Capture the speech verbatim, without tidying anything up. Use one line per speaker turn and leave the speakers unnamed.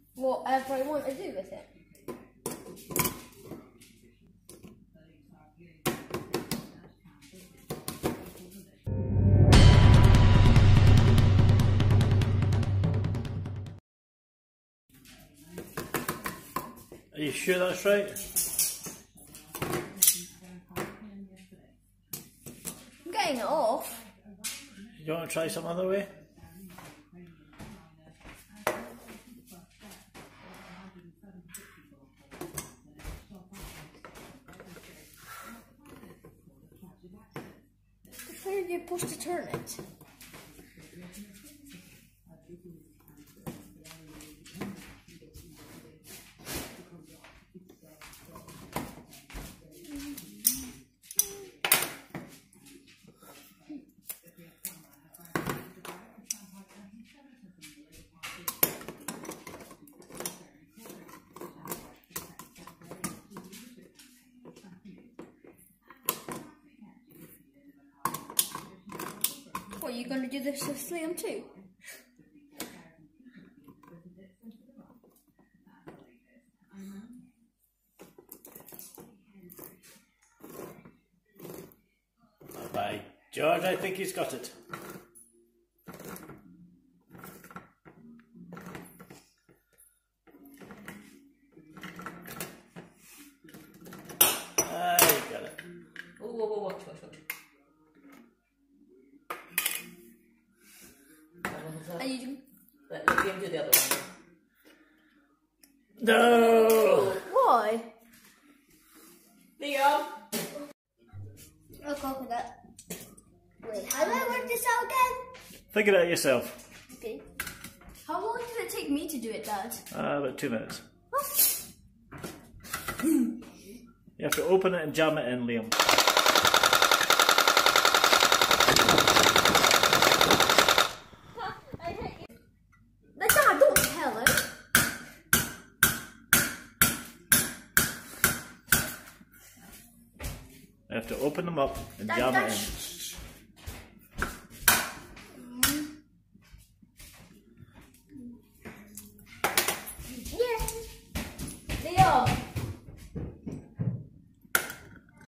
whatever I want to do with it.
Are you sure that's right?
I'm getting it off.
You want to try some other way?
Where are you supposed to turn it? What, are you going to do this with Liam too?
By George, I think he's got it. Ah, you got it.
Oh, whoa, whoa, watch, watch, watch.
Are you...
Let, let him do the other one.
No!
Why?
Liam!
I'll go with that. Wait, how do I work this out again?
Figure it out yourself.
Okay. How long did it take me to do it, Dad?
Uh, about two minutes.
What?
You have to open it and jam it in, Liam.
I hate you. But Dad, don't tell him.
You have to open them up and
Dad,
jam
Dad,
it in.
shh.